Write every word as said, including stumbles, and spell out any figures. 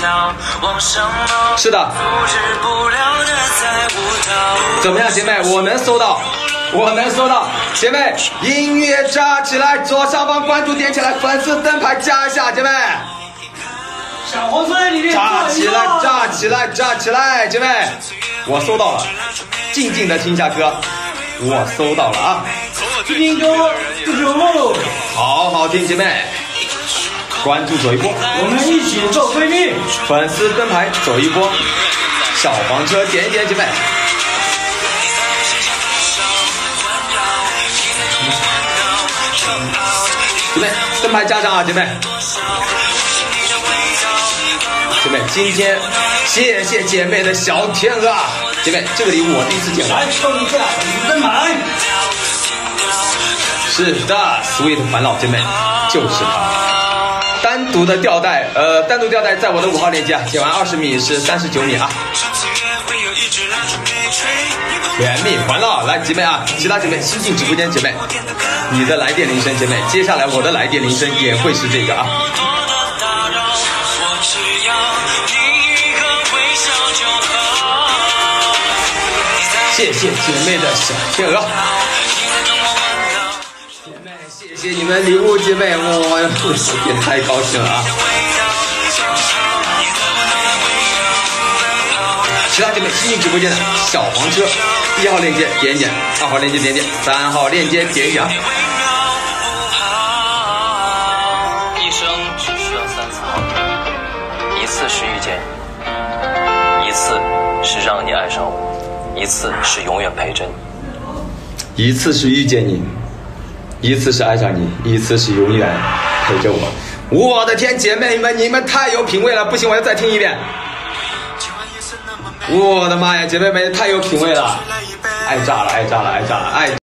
是的。怎么样，姐妹？我能收到，我能收到。姐妹，音乐炸起来，左上方关注点起来，粉丝灯牌加一下，姐妹。 小黄车里面炸起来，炸起来，炸起来，姐妹，我收到了。静静的听一下歌，我收到了啊。 听歌就是梦， 好好听，姐妹。关注走一波， 我们一起做闺蜜。 粉丝灯牌走一波，小黄车点一点，姐妹。姐妹，灯牌加上啊，姐妹。姐妹，今天谢谢姐妹的小天鹅啊！姐妹，这个礼物我第一次见到。 来送一下粉丝灯牌。 是的 ，Sweet 烦恼姐妹就是它。单独的吊带，呃，单独吊带在我的五号链接啊，减完二十米是三十九米啊。甜蜜环绕，来姐妹啊，其他姐妹新进直播间姐妹，你的来电铃声姐妹，接下来我的来电铃声也会是这个啊。谢谢姐妹的小天鹅，姐妹谢谢你们礼物，姐妹，我也太高兴了啊！其他姐妹新进直播间的小黄车，一号链接点一点，二号链接点点，三号链接点一点。 一生只需要三次好运，一次是遇见你，一次是让你爱上我。一次是永远陪着你， 一次是遇见你，一次是爱上你，一次是永远陪着我。我的天，姐妹们，你们太有品味了！不行，我要再听一遍。我的妈呀，姐妹们太有品味了，爱炸了，爱炸了，爱炸了，爱。